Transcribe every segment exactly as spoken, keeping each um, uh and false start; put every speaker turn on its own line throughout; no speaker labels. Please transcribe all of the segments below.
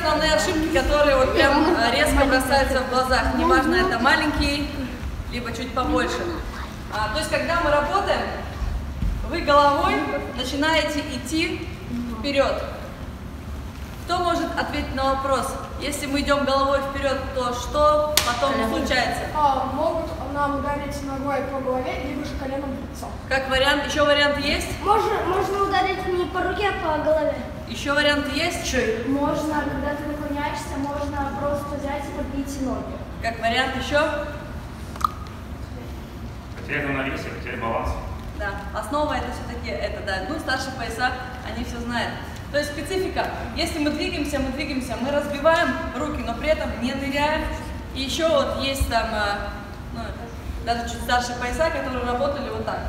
основные ошибки, которые вот прям резко бросаются в глазах. Неважно, это маленький, либо чуть побольше. А, то есть, когда мы работаем, вы головой начинаете идти вперед. Кто может ответить на вопрос? Если мы идем головой вперед, то что потом случается?
А, могут нам ударить ногой по голове, либо же коленом в лицо.
Как вариант, еще варианты есть?
Можно, можно ударить не по руке, а по голове.
Еще варианты есть?
Шею.
Можно, когда ты наклоняешься, можно просто взять и подбить ноги.
Как вариант еще?
Потеря равновесия, потеря баланса.
Да, основа это все-таки это, да. Ну, старшие пояса, они все знают. То есть специфика. Если мы двигаемся, мы двигаемся, мы разбиваем руки, но при этом не ныряем. И еще вот есть там, ну, даже чуть старшие пояса, которые работали вот так.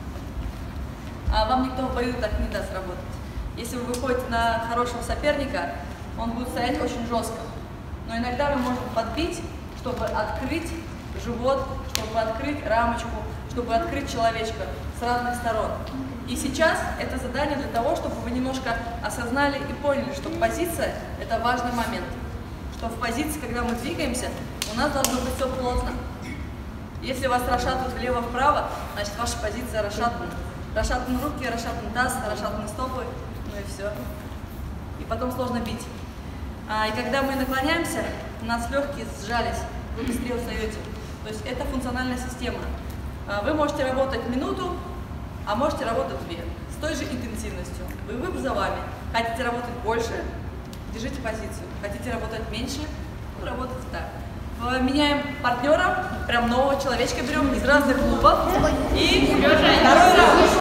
А вам никто в бою так не даст работать. Если вы выходите на хорошего соперника, он будет стоять очень жестко. Но иногда мы можем подбить, чтобы открыть живот, чтобы открыть рамочку, чтобы открыть человечка с разных сторон. И сейчас это задание для того, чтобы вы немножко осознали и поняли, что позиция – это важный момент. Что в позиции, когда мы двигаемся, у нас должно быть все плотно. Если вас расшатывают влево-вправо, значит ваша позиция расшатана. Расшатаны руки, расшатан таз, расшатаны стопы, ну и все. И потом сложно бить. А, и когда мы наклоняемся, у нас легкие сжались, вы быстрее устаете. То есть это функциональная система. А, вы можете работать минуту, а можете работать две, с той же интенсивностью. Вы выбор за вами. Хотите работать больше, держите позицию. Хотите работать меньше, ну, работайте так. Меняем партнера, прям нового человечка берем из разных клубов. И второй раунд.